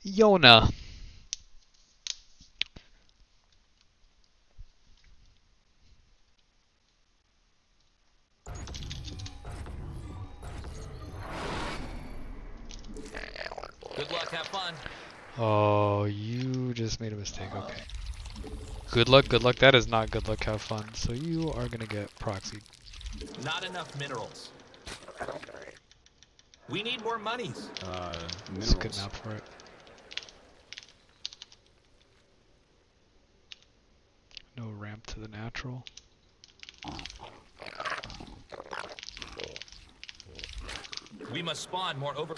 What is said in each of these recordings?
Yona. Good luck, have fun. Oh, you just made a mistake. Okay. Good luck, good luck. That is not good luck, have fun. So you are gonna get proxied. Not enough minerals. We need more monies. It's a good map for it. No ramp to the natural. We must spawn more over.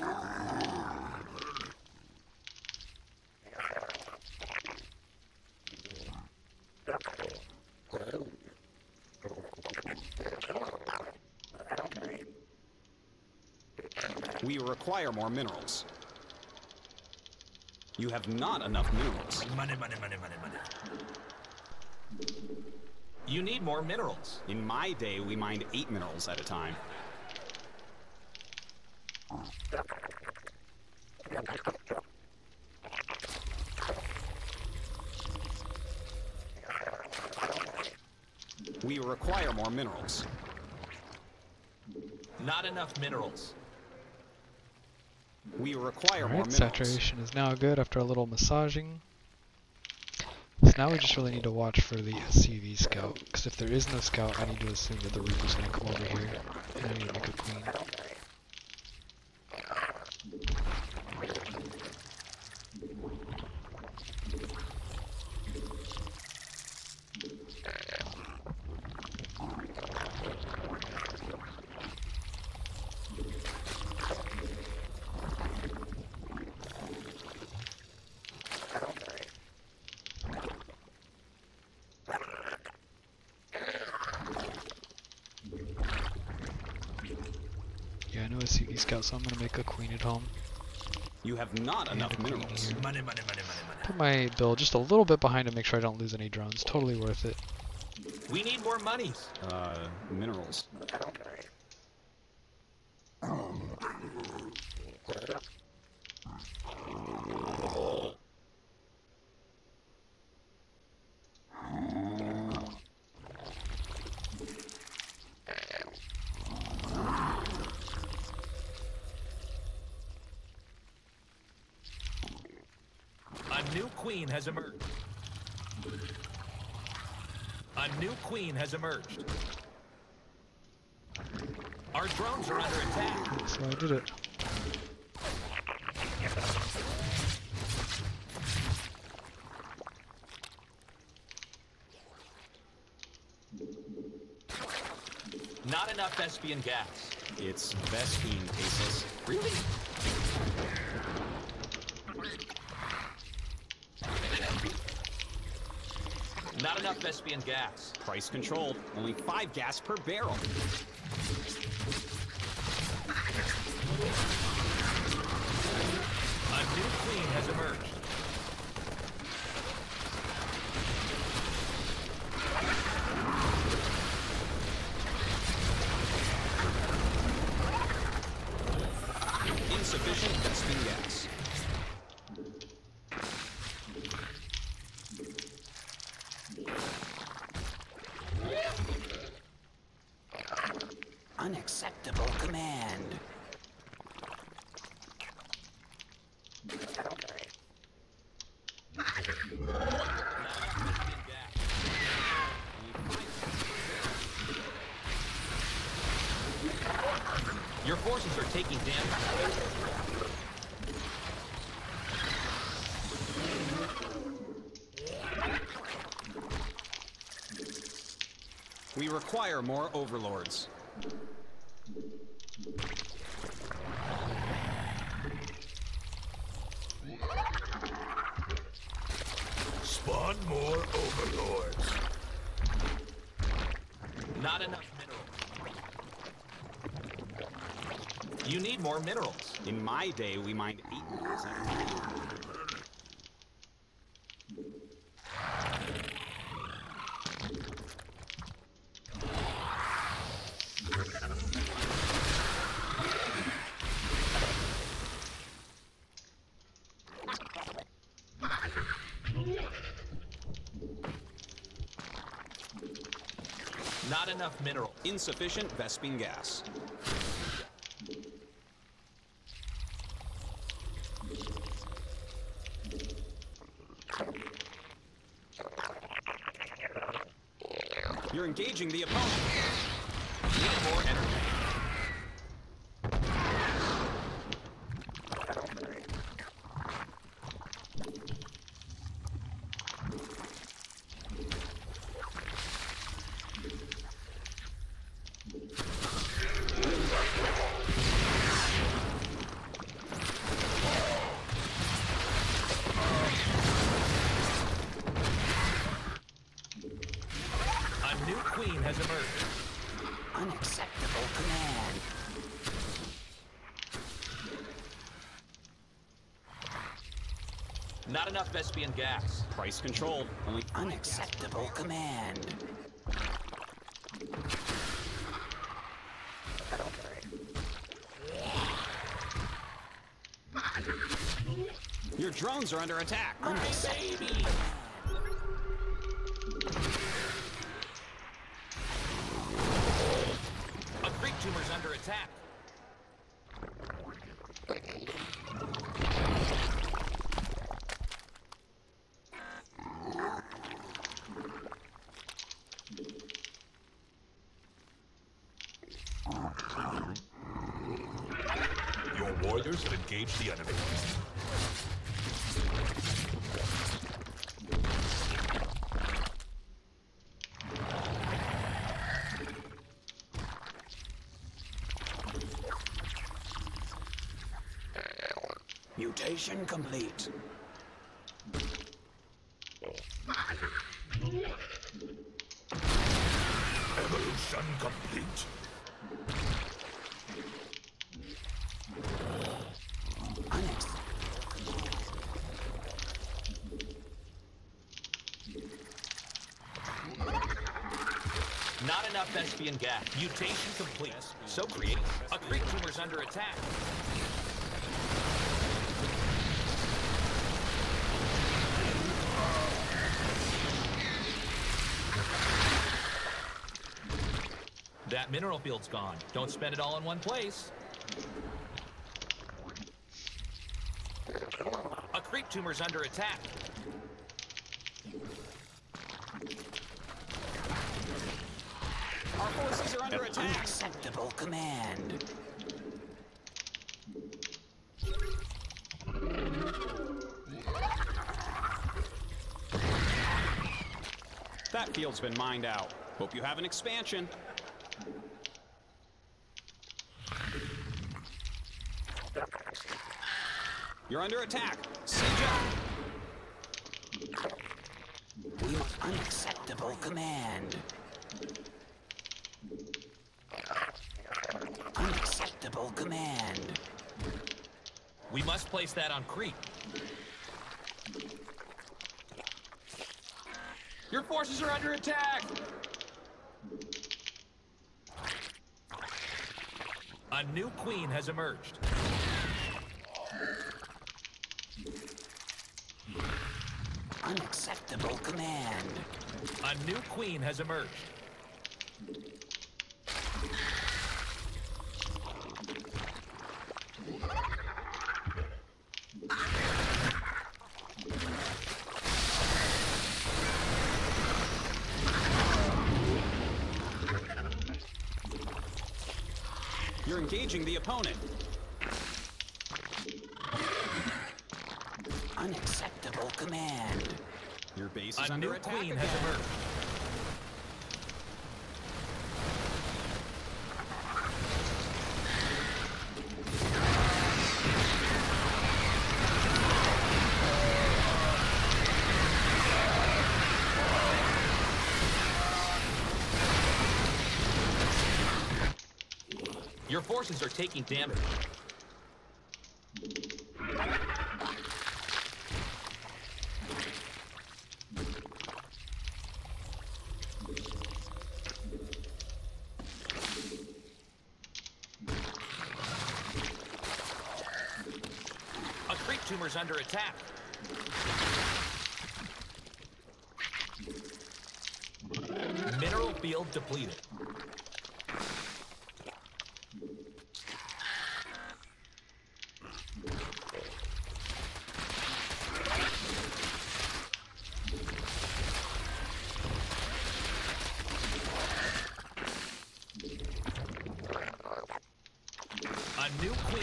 We require more minerals. You have not enough minerals. Money, money, money, money, money. You need more minerals. In my day, we mined 8 minerals at a time. We require more minerals. Not enough minerals. We require more Alright, minerals. saturation is now good after a little massaging. So now we just really need to watch for the SCV scout, because if there is no scout, I need to assume that the Reaper's going to come over here, and I need to make a queen. Yeah, I know SCV scout, so I'm going to make a queen at home. You have not And enough a queen minerals. here. Money, money, money, money, money. Put my build just a little bit behind to make sure I don't lose any drones. Totally worth it. We need more monies. Minerals. A new queen has emerged. A new queen has emerged. Our drones are under attack. So I did it. Not enough Vespian gas. It's Vespine, Tasteless. Really? Not enough Vespian gas. Price controlled. Only 5 gas per barrel. A new queen has emerged. Insufficient Vespine gas. Unacceptable command. Your forces are taking damage. We require more overlords. Spawn more overlords. Not enough minerals. You need more minerals. In my day, we mined 8 minerals at a time. Not enough mineral. Insufficient Vespene gas. You're engaging the opponent. Need more energy. A new queen has emerged. Unacceptable command. Not enough Vespian gas. Price controlled. Only unacceptable command. Your drones are under attack. Baby! A creep tumor's under attack. Your warriors have engaged the enemy. Mutation complete. Evolution complete. Not enough Vespian gas. Mutation complete. So creative. A creep tumor's under attack. That mineral field's gone. Don't spend it all in one place. A creep tumor's under attack. Our forces are under attack. Unacceptable command. That field's been mined out. Hope you have an expansion. You're under attack. Siege up. Unacceptable command. Unacceptable command. We must place that on creep. Your forces are under attack! A new queen has emerged. Unacceptable command. A new queen has emerged. You're engaging the opponent. Unacceptable command. Your base is A under new attack queen again. has emerged. Your forces are taking damage. A creep tumor's under attack. Mineral field depleted. A new queen.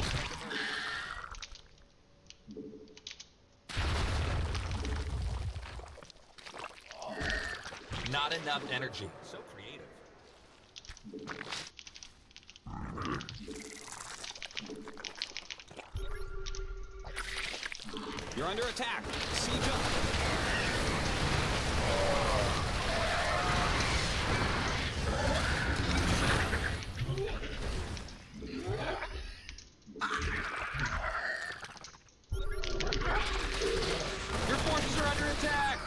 Not enough energy. So creative. You're under attack. Siege up. Your forces are under attack.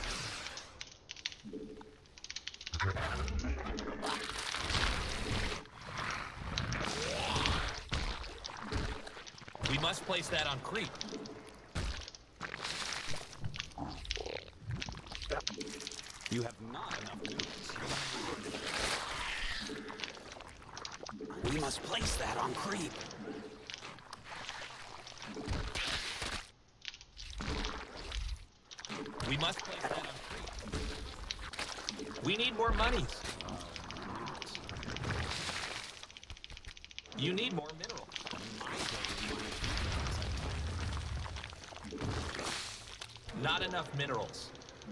We must place that on creep. You have not enough minerals. We must place that on creep. We must place that on creep. We need more monies. You need more minerals. Not enough minerals.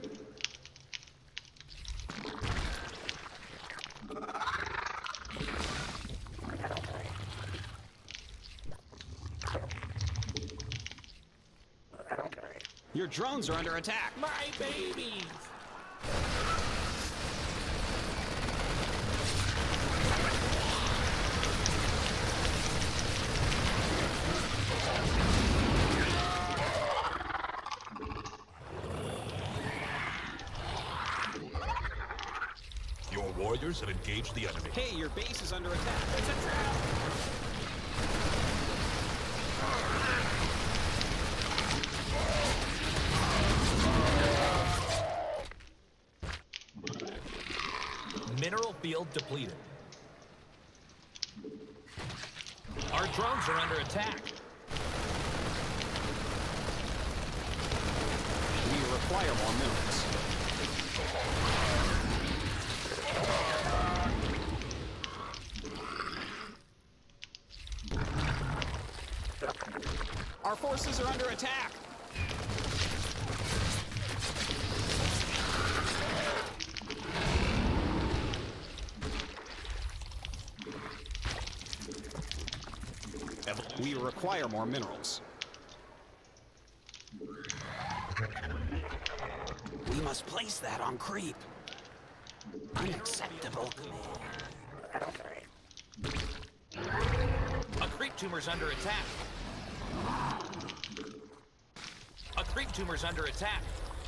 Your drones are under attack. My babies! Your warriors have engaged the enemy. Hey, your base is under attack. It's a trap! Mineral field depleted. Our drones are under attack. We require more minerals. Our forces are under attack. We require more minerals. We must place that on creep. Unacceptable command. A creep tumor's under attack. A creep tumor's under attack.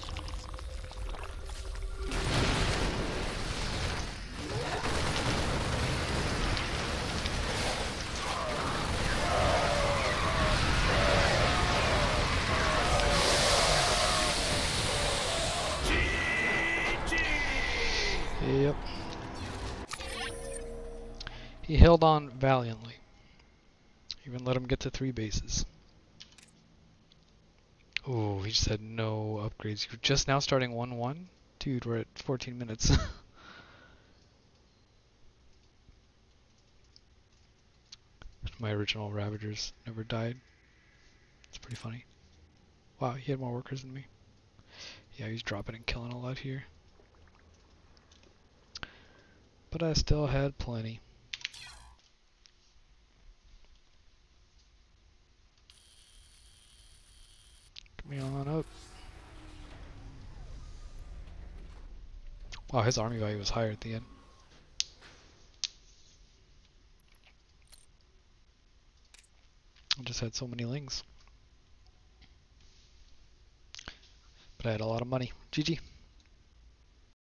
Yep. He held on valiantly. Even let him get to 3 bases. Oh, he just had no upgrades. You're just now starting 1-1? Dude, we're at 14 minutes. My original Ravagers never died. It's pretty funny. Wow, he had more workers than me. Yeah, he's dropping and killing a lot here. But I still had plenty. Get me on up. Wow, his army value was higher at the end. I just had so many lings. But I had a lot of money. GG.